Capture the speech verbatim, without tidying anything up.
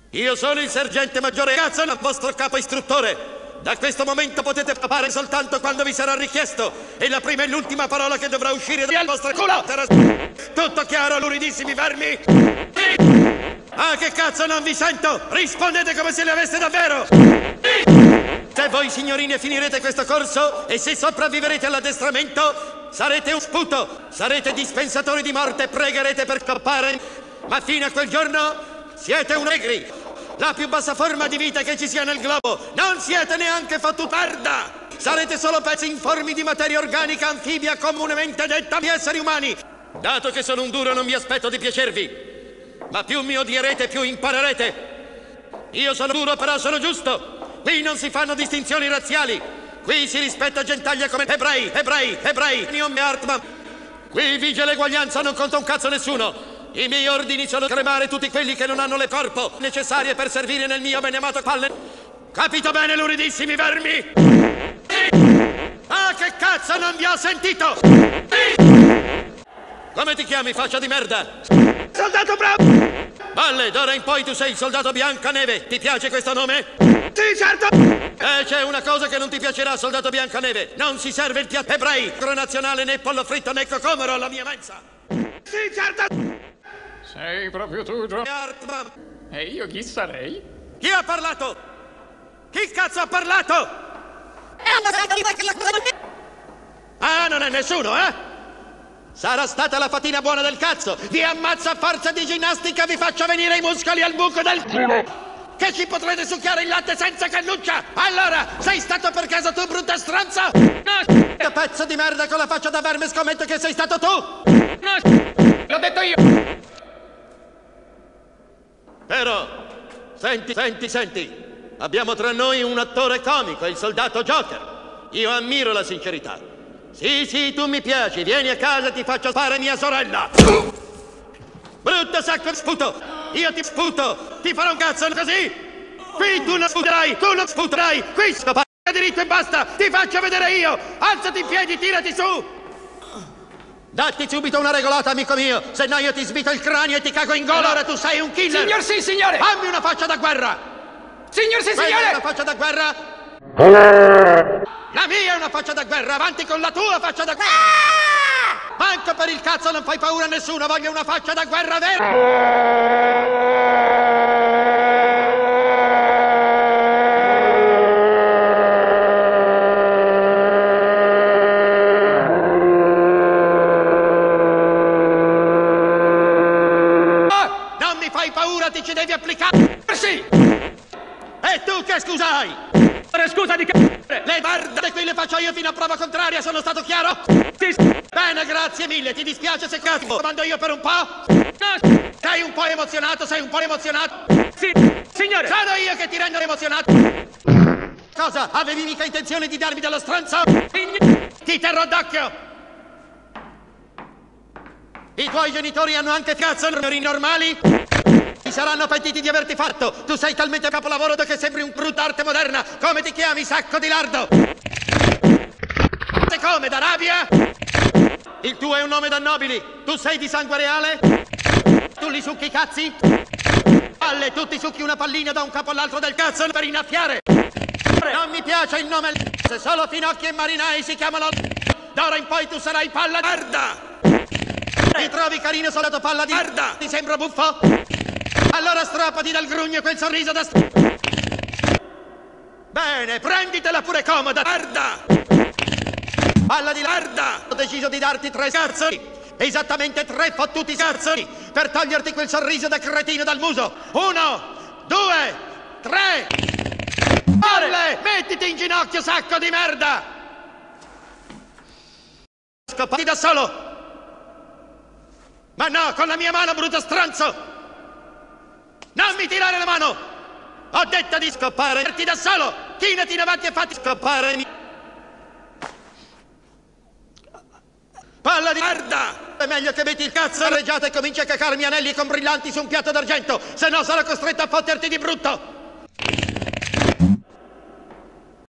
Io sono il sergente maggiore Cazzo, il vostro capo istruttore. Da questo momento potete papare soltanto quando vi sarà richiesto. E la prima e l'ultima parola che dovrà uscire dal vostro culo sarà... Tutto chiaro, luridissimi vermi? Ah, che cazzo, non vi sento! Rispondete come se le aveste davvero! Se voi, signorine, finirete questo corso e se sopravviverete all'addestramento, sarete un sputo, sarete dispensatori di morte e pregherete per scappare. Ma fino a quel giorno siete un negri, la più bassa forma di vita che ci sia nel globo. Non siete neanche fottutarda! Sarete solo pezzi informi di materia organica anfibia comunemente detta di esseri umani. Dato che sono un duro non mi aspetto di piacervi, ma più mi odierete più imparerete. Io sono duro però sono giusto. Qui non si fanno distinzioni razziali. Qui si rispetta gentaglia come ebrei, ebrei, ebrei. Io mi Hartman. Qui vige l'eguaglianza, non conta un cazzo nessuno. I miei ordini sono cremare tutti quelli che non hanno le corpo necessarie per servire nel mio beneamato palle. Capito bene, luridissimi vermi? Ah, che cazzo, non vi ho sentito! Come ti chiami, faccia di merda? Soldato bravo! Valle, d'ora in poi tu sei il soldato Biancaneve. Ti piace questo nome? Sì, certo! Eh, c'è una cosa che non ti piacerà, soldato Biancaneve. Non si serve il piatto ebrei, nazionale né pollo fritto né cocomero alla mia mensa. Sì, certo! Sei proprio tu, John? Hartman. E io chi sarei? Chi ha parlato? Chi cazzo ha parlato? Ah, non è nessuno, eh? Sarà stata la fatina buona del cazzo. Vi ammazzo a forza di ginnastica, vi faccio venire i muscoli al buco del culo. Che ci potrete succhiare il latte senza cannuccia. Allora, sei stato per caso tu, brutta stronzo? No! Che pezzo di merda con la faccia da verme, scommetto che sei stato tu? No! L'ho detto io! Però, senti, senti, senti. Abbiamo tra noi un attore comico, il soldato Joker. Io ammiro la sincerità. Sì, sì, tu mi piaci, vieni a casa e ti faccio fare mia sorella. Brutto sacco di sputo! Io ti sputo! Ti farò un cazzo così! Qui tu non sputerai! Tu non sputerai! Qui scopare diritto e basta! Ti faccio vedere io! Alzati in piedi, tirati su! Datti subito una regolata, amico mio! Se no io ti svito il cranio e ti cago in gola! Ora tu sei un killer! Signor sì, signore! Fammi una faccia da guerra! Signor sì, Quella signore! è una faccia da guerra? La mia è una faccia da guerra! Avanti con la tua faccia da guerra! Manco per il cazzo non fai paura a nessuno! Voglio una faccia da guerra vera! Ti ci devi applicare! Sì! E tu che scusa hai? Scusa di che... Le guardate qui le faccio io fino a prova contraria, sono stato chiaro? Sì. Bene, grazie mille, ti dispiace se cazzo comando io per un po'? No. Sei un po' emozionato, sei un po' emozionato? Sì, signore! Sono io che ti rendo emozionato! Cosa? Avevi mica intenzione di darmi dello stronzo? Signore. Ti terrò d'occhio! I tuoi genitori hanno anche cazzo normali? Ti saranno pentiti di averti fatto. Tu sei talmente capolavoro che sembri un brutta arte moderna. Come ti chiami, sacco di lardo? E come, d'Arabia? Il tuo è un nome da nobili. Tu sei di sangue reale? Tu li succhi i cazzi? Palle, tu ti succhi una pallina da un capo all'altro del cazzo per innaffiare. Non mi piace il nome. Se solo finocchi e marinai si chiamano. D'ora in poi tu sarai palla di merda. Ti trovi carino soldato palla di merda? Ti sembra buffo? Allora strappati dal grugno quel sorriso da st... Bene, prenditela pure comoda, merda! Palla di merda! Ho deciso di darti tre cazzoni, esattamente tre fottuti cazzoni, per toglierti quel sorriso da cretino dal muso. Uno, due, tre! Palle, mettiti in ginocchio, sacco di merda! Scappati da solo! Ma no, con la mia mano, brutto stronzo! Non mi tirare la mano! Ho detto di scappare! Parti da solo! Chinati in avanti e fatti scappare! Palla di merda! È meglio che metti il cazzo arreggiato e cominci a cacarmi anelli con brillanti su un piatto d'argento! Se no sarò costretto a fotterti di brutto!